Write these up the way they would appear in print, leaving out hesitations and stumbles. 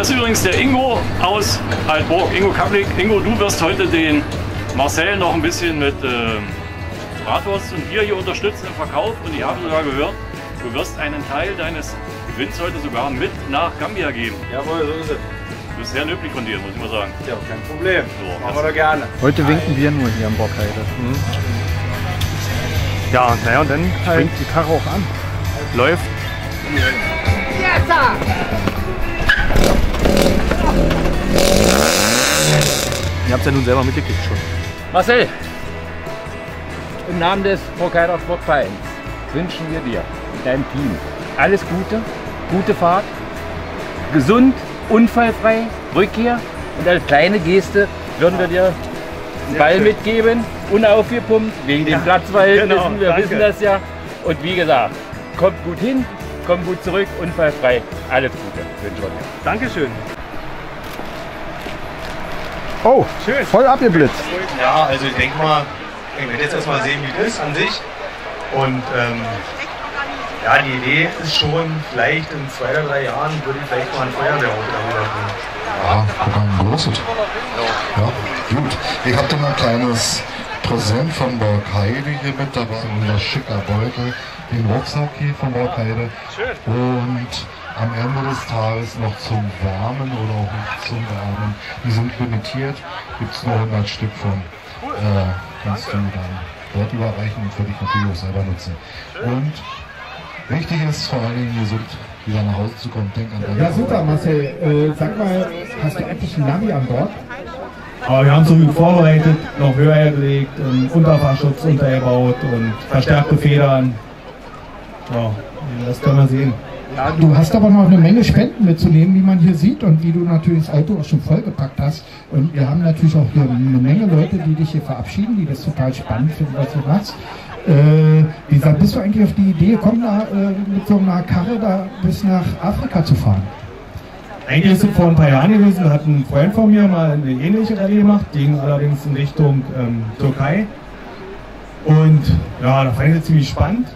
ist übrigens der Ingo aus Altburg, Ingo Kaplik. Ingo, du wirst heute den Marcel noch ein bisschen mit Bratwurst und Bier hier unterstützen im Verkauf. Und ich habe sogar gehört, du wirst einen Teil deines Gewinns heute sogar mit nach Gambia geben. Jawohl, so ist es. Das ist sehr löblich von dir, muss ich mal sagen. Ja, kein Problem. So, machen wir doch gerne. Heute winken wir nur hier am Borkheide. Ja, naja, und dann halt fängt die Karre auch an. Läuft. Jetzt! Ihr habt es ja nun selber mitgekriegt schon. Marcel, im Namen des Borkheider Sportvereins wünschen wir dir und deinem Team alles Gute, gute Fahrt, gesund, unfallfrei, Rückkehr und als kleine Geste würden wir dir einen Ball mitgeben, unaufgepumpt, wegen dem Platzverhältnissen, wir wissen das ja. Und wie gesagt, kommt gut hin, kommt gut zurück, unfallfrei, alles Gute wünschen wir dir. Dankeschön. Oh, schön. Voll abgeblitzt. Ja, also ich denke mal, ich werde jetzt erstmal sehen, wie es ist an sich. Und ja, die Idee ist schon, vielleicht in 2 oder 3 Jahren würde ich vielleicht mal ein Feuerwehrauto darüber bringen. Ja, guck mal, großes. Ja, gut. Ich habe dann ein kleines Präsent von Borkheide hier mit dabei, unser schicker Beutel, den Rucksack hier von Borkheide. Und am Ende des Tages noch zum Wärmen oder auch nicht zum Wärmen. Die sind limitiert, gibt es nur 100 Stück von. Kannst du dann dort überreichen und für dich natürlich auch selber nutzen. Und wichtig ist vor allen Dingen gesund wieder nach Hause zu kommen. Denk an deine Ja, super, Marcel. Sag mal, hast du eigentlich einen Navi an Bord? Aber wir haben so viel vorbereitet, noch höher gelegt, Unterfahrschutz untergebaut und verstärkte Federn. Ja, das können wir sehen. Ja, du hast aber noch eine Menge Spenden mitzunehmen, wie man hier sieht und wie du natürlich das Auto auch schon vollgepackt hast. Und wir haben natürlich auch hier eine Menge Leute, die dich hier verabschieden, die das total spannend finden, was du machst. Wie gesagt, bist du eigentlich auf die Idee gekommen, mit so einer Karre da bis nach Afrika zu fahren? Eigentlich ist es vor ein paar Jahren gewesen, da hat ein Freund von mir mal eine ähnliche Rallye gemacht, die ging allerdings in Richtung Türkei. Und ja, da fand ich es ziemlich spannend.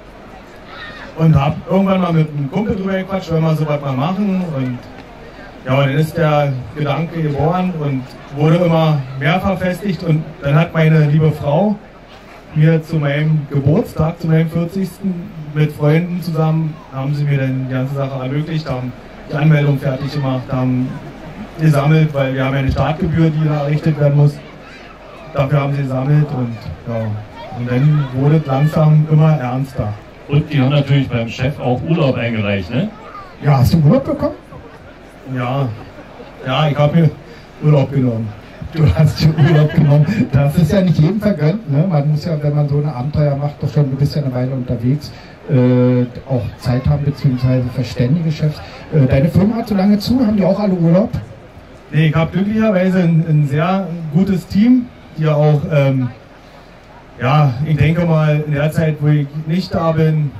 Und habe irgendwann mal mit einem Kumpel drüber gequatscht, wenn wir sowas mal machen. Und ja, und dann ist der Gedanke geboren und wurde immer mehr verfestigt. Und dann hat meine liebe Frau mir zu meinem Geburtstag, zu meinem 40. mit Freunden zusammen, haben sie mir dann die ganze Sache ermöglicht, haben die Anmeldung fertig gemacht, haben gesammelt, weil wir haben ja eine Startgebühr, die da errichtet werden muss. Dafür haben sie gesammelt und ja, und dann wurde es langsam immer ernster. Und die haben natürlich beim Chef auch Urlaub eingereicht, ne? Ja, hast du Urlaub bekommen? Ja, ich habe mir Urlaub genommen. Du hast schon Urlaub genommen. Das ist ja nicht jedem vergönnt, ne? Man muss ja, wenn man so eine Abenteuer macht, doch schon ein bisschen eine Weile unterwegs, auch Zeit haben, beziehungsweise verständige Chefs. Deine Firma hat so lange zu, haben die auch alle Urlaub? Nee, ich habe glücklicherweise ein sehr gutes Team, die auch, ja, ich denke mal, in der Zeit, wo ich nicht da bin,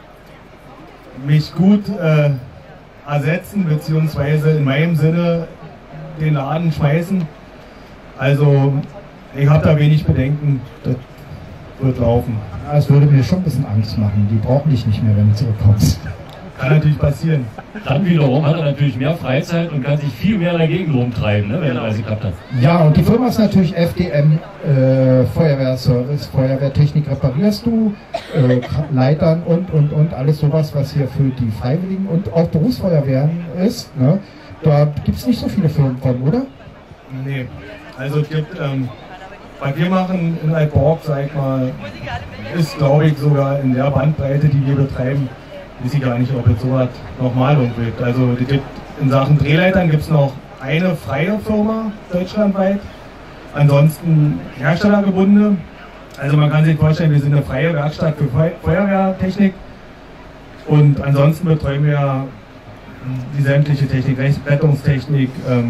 mich gut ersetzen, beziehungsweise in meinem Sinne den Laden schmeißen. Also, ich habe da wenig Bedenken, das wird laufen. Ja, es würde mir schon ein bisschen Angst machen. Die brauchen dich nicht mehr, wenn du zurückkommst. Kann natürlich passieren. Dann wiederum hat er natürlich mehr Freizeit und kann sich viel mehr dagegen rumtreiben, ne, wenn er alles geklappt hat. Ja, und die Firma ist natürlich FDM Feuerwehrservice, Feuerwehrtechnik reparierst du, Leitern und alles sowas, was hier für die Freiwilligen und auch Berufsfeuerwehren ist. Ne? Da gibt es nicht so viele Firmen von, oder? Nee, also es gibt, was wir machen in Altborg, sag ich mal, ist glaube ich sogar in der Bandbreite, die wir betreiben, weiß ich gar nicht, ob jetzt sowas nochmal gibt. Also in Sachen Drehleitern gibt es noch eine freie Firma deutschlandweit, ansonsten herstellergebundene. Also man kann sich vorstellen, wir sind eine freie Werkstatt für Feuerwehrtechnik und ansonsten betreuen wir die sämtliche Technik, Rettungstechnik,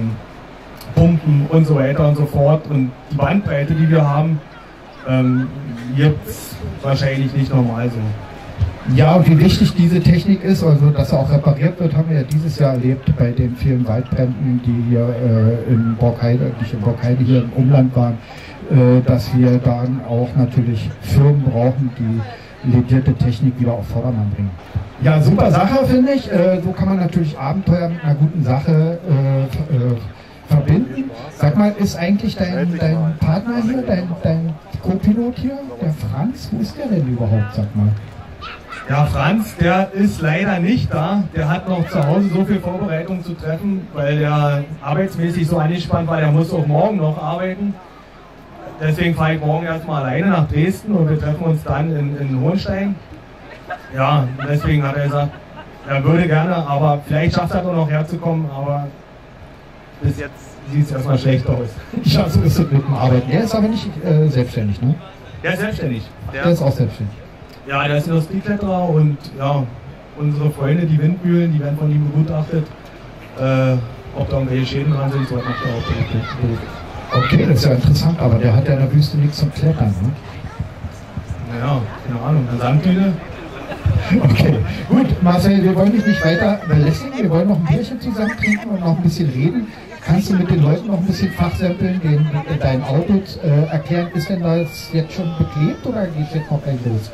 Pumpen und so weiter und so fort. Und die Bandbreite, die wir haben, gibt es wahrscheinlich nicht normal so. Ja, und wie wichtig diese Technik ist, also dass er auch repariert wird, haben wir ja dieses Jahr erlebt bei den vielen Waldbränden, die hier in Borkheide, nicht in Borkheide, hier im Umland waren, dass wir dann auch natürlich Firmen brauchen, die ledierte Technik wieder auf Vordermann bringen. Ja, super Sache, finde ich. So kann man natürlich Abenteuer mit einer guten Sache verbinden. Sag mal, ist eigentlich dein Partner hier, dein Co-Pilot hier, der Franz, wo ist der denn überhaupt, sag mal? Ja, Franz, der ist leider nicht da. Der hat noch zu Hause so viel Vorbereitung zu treffen, weil der arbeitsmäßig so angespannt war, der muss auch morgen noch arbeiten. Deswegen fahre ich morgen erstmal alleine nach Dresden und wir treffen uns dann in Hohenstein. Ja, deswegen hat er gesagt, er würde gerne, aber vielleicht schafft er doch noch herzukommen, aber bis jetzt sieht es erstmal schlecht aus. Ich habe so ein bisschen mit dem Arbeiten. Der ist aber nicht selbstständig, ne? Der ist selbstständig. Der ist auch selbstständig. Ja, der ist Industriekletterer und ja, unsere Freunde, die Windmühlen, die werden von ihm begutachtet. Ob da irgendwelche Schäden dran sind, so macht er auch den. Okay, das ist ja interessant, aber der hat ja in der Wüste nichts zum Klettern, ne? Naja, keine Ahnung, eine Sanddüne. Okay, gut, Marcel, wir wollen dich nicht weiter belästigen, wir wollen noch ein Bierchen zusammen trinken und noch ein bisschen reden. Kannst du mit den Leuten noch ein bisschen fachsimpeln, dein Auto erklären? Ist denn das jetzt schon beklebt oder geht es jetzt noch gleich los?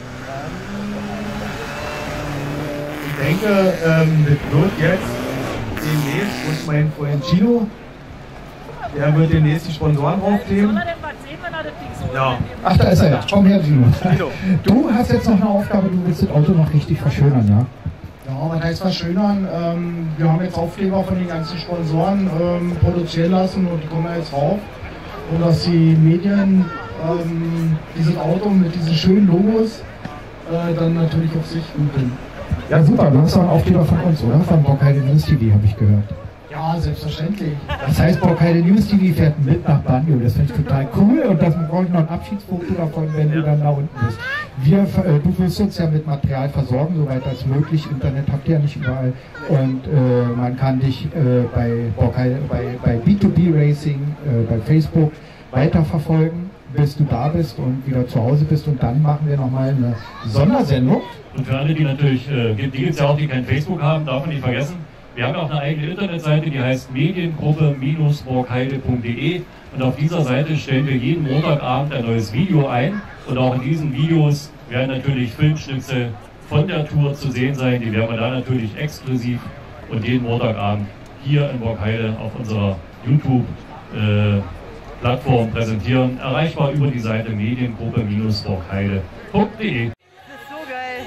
Ich denke, das wird jetzt demnächst, und mein Freund Chino, der wird demnächst die Sponsoren draufkleben. Ja. Ach, da ist er ja. Komm her, Gino. Du hast jetzt noch eine Aufgabe, du willst das Auto noch richtig verschönern, ja? Ja, was heißt verschönern? Wir haben jetzt Aufkleber von den ganzen Sponsoren produzieren lassen und die kommen jetzt rauf. Und dass die Medien dieses Auto mit diesen schönen Logos dann natürlich auf sich googeln. Ja, super. Du hast doch einen Aufkleber von uns, oder? Von Borkheide News TV, habe ich gehört. Ja, selbstverständlich. Das heißt, Borkheide News TV fährt mit nach Banjo. Das finde ich total cool und das brauche ich noch ein Abschiedsfoto davon, wenn du dann da unten bist. Du wirst uns ja mit Material versorgen, soweit als möglich. Internet habt ihr ja nicht überall. Und man kann dich bei B2B Racing, bei Facebook weiterverfolgen, bis du da bist und wieder zu Hause bist. Und dann machen wir nochmal eine Sondersendung. Und für alle, die natürlich, die gibt es ja auch, die kein Facebook haben, darf man nicht vergessen. Wir haben auch eine eigene Internetseite, die heißt mediengruppe-borkheide.de und auf dieser Seite stellen wir jeden Montagabend ein neues Video ein und auch in diesen Videos werden natürlich Filmschnitzel von der Tour zu sehen sein, die werden wir da natürlich exklusiv und jeden Montagabend hier in Borkheide auf unserer YouTube-Plattform präsentieren, erreichbar über die Seite mediengruppe-borkheide.de. So geil.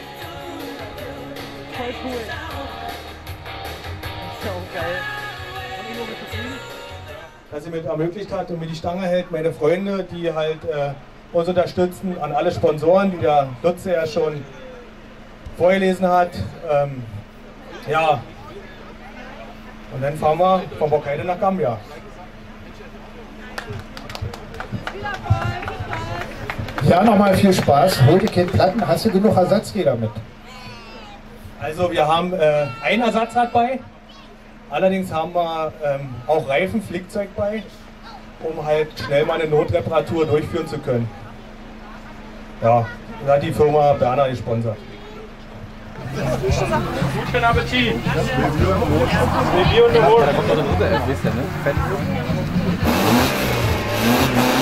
Voll cool. So geil. Dass ihr mit ermöglicht hat und mir die Stange hält, meine Freunde, die halt uns unterstützen, an alle Sponsoren, die der Lutze ja schon vorgelesen hat. Ja, und dann fahren wir von Borkheide nach Gambia. Ja, nochmal viel Spaß. Hol dir keine Platten. Hast du genug Ersatzräder mit? Also wir haben ein Ersatzrad bei. Allerdings haben wir auch Reifen, Flickzeug bei, um halt schnell mal eine Notreparatur durchführen zu können. Ja, da hat die Firma Berner gesponsert. Guten Appetit! Da kommt noch der dritte, wisst ihr, ne? Fett.